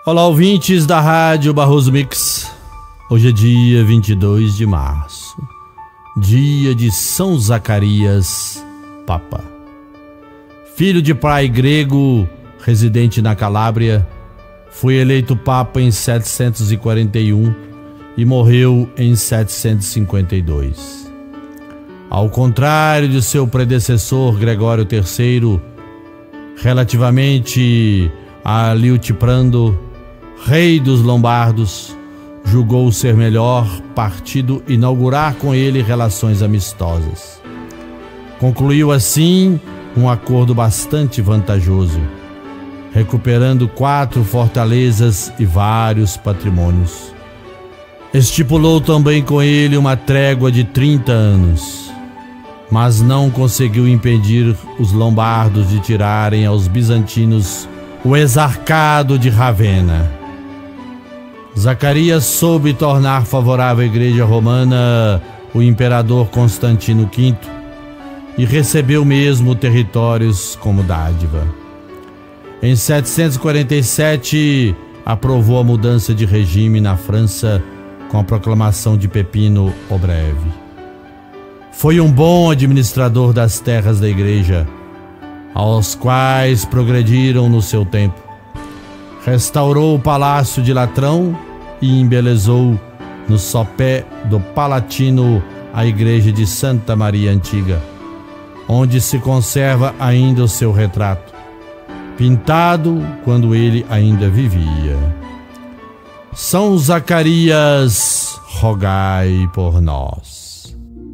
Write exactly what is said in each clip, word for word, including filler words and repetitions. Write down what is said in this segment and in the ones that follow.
Olá, ouvintes da Rádio Barroso Mix. Hoje é dia vinte e dois de março, dia de São Zacarias, Papa. Filho de pai grego, residente na Calábria, foi eleito Papa em setecentos e quarenta e um e morreu em setecentos e cinquenta e dois. Ao contrário de seu predecessor Gregório terceiro, relativamente a Liutprando, rei dos Lombardos, julgou ser melhor partido inaugurar com ele relações amistosas. Concluiu assim um acordo bastante vantajoso, recuperando quatro fortalezas e vários patrimônios. Estipulou também com ele uma trégua de trinta anos, mas não conseguiu impedir os lombardos de tirarem aos bizantinos o exarcado de Ravenna. Zacarias soube tornar favorável à Igreja Romana o imperador Constantino quinto e recebeu mesmo territórios como dádiva. Em setecentos e quarenta e sete, aprovou a mudança de regime na França com a proclamação de Pepino o Breve. Foi um bom administrador das terras da Igreja, aos quais progrediram no seu tempo. Restaurou o Palácio de Latrão e embelezou no sopé do Palatino a igreja de Santa Maria Antiga, onde se conserva ainda o seu retrato, pintado quando ele ainda vivia. São Zacarias, rogai por nós.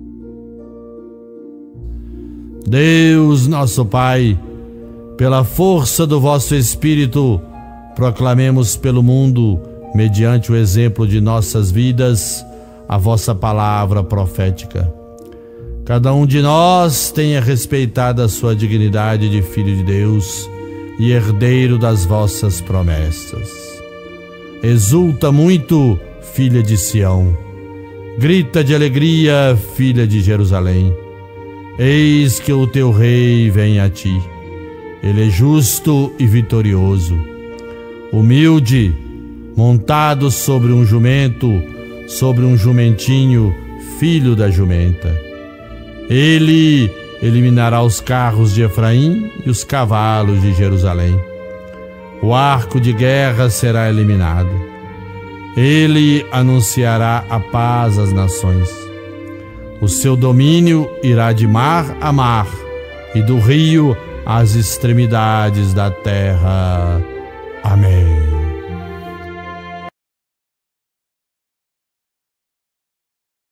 Deus nosso Pai, pela força do vosso Espírito, proclamemos pelo mundo, mediante o exemplo de nossas vidas, a vossa palavra profética. Cada um de nós tenha respeitado a sua dignidade de filho de Deus e herdeiro das vossas promessas. Exulta muito, filha de Sião. Grita de alegria, filha de Jerusalém. Eis que o teu rei vem a ti. Ele é justo e vitorioso, humilde, montado sobre um jumento, sobre um jumentinho, filho da jumenta. Ele eliminará os carros de Efraim e os cavalos de Jerusalém. O arco de guerra será eliminado. Ele anunciará a paz às nações. O seu domínio irá de mar a mar e do rio às extremidades da terra. Amém.